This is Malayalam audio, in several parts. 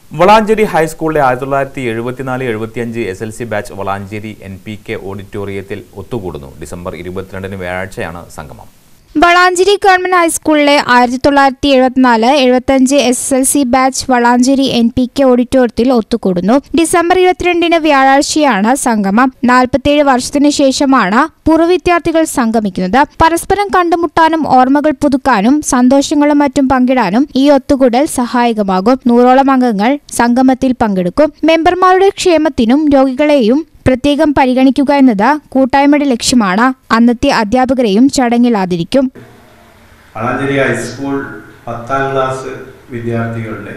വളാഞ്ചേരി ഹൈസ്കൂളിലെ 1974-75 SLC ബാച്ച് വളാഞ്ചേരി NPK ഓഡിറ്റോറിയത്തിൽ ഒത്തുകൂടുന്നു. ഡിസംബർ 22 വ്യാഴാഴ്ചയാണ് സംഗമം. വളാഞ്ചേരി ഗവൺമെന്റ് ഹൈസ്കൂളിലെ 1974-75 SLC ബാച്ച് വളാഞ്ചേരി NPK ഓഡിറ്റോറിയത്തിൽ ഒത്തുകൂടുന്നു. ഡിസംബർ 22 വ്യാഴാഴ്ചയാണ് സംഗമം. 47 വർഷത്തിനു ശേഷമാണ് പൂർവ്വ വിദ്യാർത്ഥികൾ സംഗമിക്കുന്നത്. പരസ്പരം കണ്ടുമുട്ടാനും ഓർമ്മകൾ പുതുക്കാനും സന്തോഷങ്ങളും മറ്റും പങ്കിടാനും ഈ ഒത്തുകൂടൽ സഹായകമാകും. 100ഓളം അംഗങ്ങൾ സംഗമത്തിൽ പങ്കെടുക്കും. മെമ്പർമാരുടെ ക്ഷേമത്തിനും രോഗികളെയും പ്രത്യേകം പരിഗണിക്കുക എന്നത് കൂട്ടായ്മയുടെ ലക്ഷ്യമാണ്. അന്നത്തെ അധ്യാപകരെയും ചടങ്ങിൽ ആദരിക്കും. വളാഞ്ചേരി ഹൈസ്കൂൾ 10ാം ക്ലാസ് വിദ്യാർത്ഥികളുടെ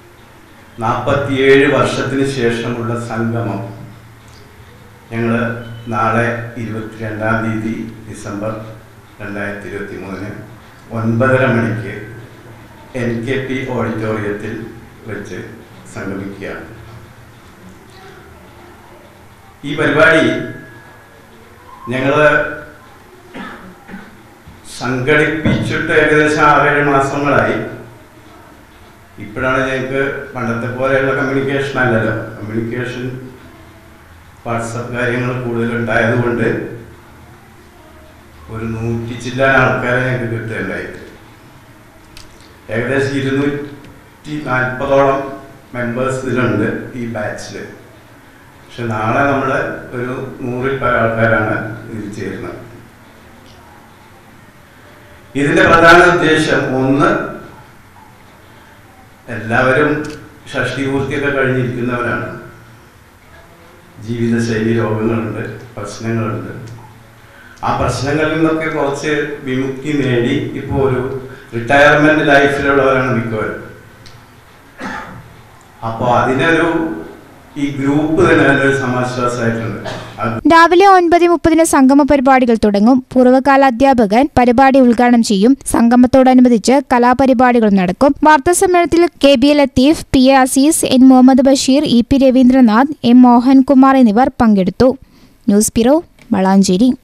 47 വർഷത്തിന് ശേഷമുള്ള സംഗമം ഞങ്ങൾ നാളെ 22-ാം തീയതി ഡിസംബർ 2023 9:30 മണിക്ക് NKP ഓഡിറ്റോറിയത്തിൽ വെച്ച് സംഗമിക്കുകയാണ്. ഈ പരിപാടി ഞങ്ങൾ സംഘടിപ്പിച്ചിട്ട് ഏകദേശം 6-7 മാസങ്ങളായി. ഇപ്പോഴാണ് ഞങ്ങൾക്ക് പണ്ടത്തെ പോലെയുള്ള കമ്മ്യൂണിക്കേഷൻ അല്ലല്ലോ. കമ്മ്യൂണിക്കേഷൻ വാട്സപ്പ് കാര്യങ്ങൾ കൂടുതലുണ്ടായതുകൊണ്ട് ഒരു 100 ചില്ലാൻ ആൾക്കാരെ ഞങ്ങൾക്ക് കിട്ടുകയുണ്ടായി. ഏകദേശം 240ഓളം മെമ്പേഴ്സ് ഇതിലുണ്ട് ഈ ബാച്ചിൽ. പക്ഷെ നാളെ നമ്മൾ ഒരു 100-ൽ പരം ആൾക്കാരാണ് ഇതിൽ ചേരുന്നത്. ഇതിന്റെ പ്രധാന ഉദ്ദേശം ഒന്ന്, എല്ലാവരും ഷഷ്ടിപൂർത്തിയൊക്കെ കഴിഞ്ഞിരിക്കുന്നവരാണ്. ജീവിതശൈലി രോഗങ്ങളുണ്ട്, പ്രശ്നങ്ങളുണ്ട്. ആ പ്രശ്നങ്ങളിൽ നിന്നൊക്കെ കുറച്ച് വിമുക്തി നേടി ഇപ്പോൾ ഒരു റിട്ടയർമെന്റ് ലൈഫിലുള്ളവരാണ് മിക്കവരും. അപ്പോൾ അതിനൊരു ഈ ഗ്രൂപ്പ് തന്നെ ഒരു സമാശ്വാസമായിട്ടുണ്ട്. രാവിലെ 9:30 സംഗമ പരിപാടികൾ തുടങ്ങും. പൂർവ്വകാല അധ്യാപകൻ പരിപാടി ഉദ്ഘാടനം ചെയ്യും. സംഗമത്തോടനുബന്ധിച്ച് കലാപരിപാടികൾ നടക്കും. വാർത്താസമ്മേളനത്തിൽ KB Latheef, PA Azeez, N Muhammad Basheer, EP Ravindranath, M Mohankumar എന്നിവർ പങ്കെടുത്തു. News bureau, Valanchery.